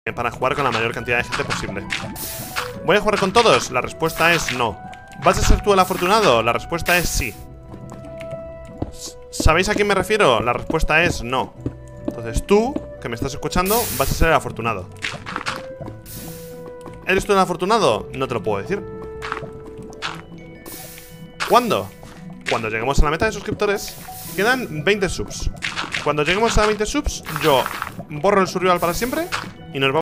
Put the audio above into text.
para jugar con la mayor cantidad de gente posible. ¿Voy a jugar con todos? La respuesta es no. ¿Vas a ser tú el afortunado? La respuesta es sí. ¿Sabéis a quién me refiero? La respuesta es no. Entonces tú, que me estás escuchando, vas a ser el afortunado. ¿Eres tú el afortunado? No te lo puedo decir. ¿Cuándo? Cuando lleguemos a la meta de suscriptores. Quedan 20 subs. Cuando lleguemos a 20 subs, yo borro el survival para siempre y nos vamos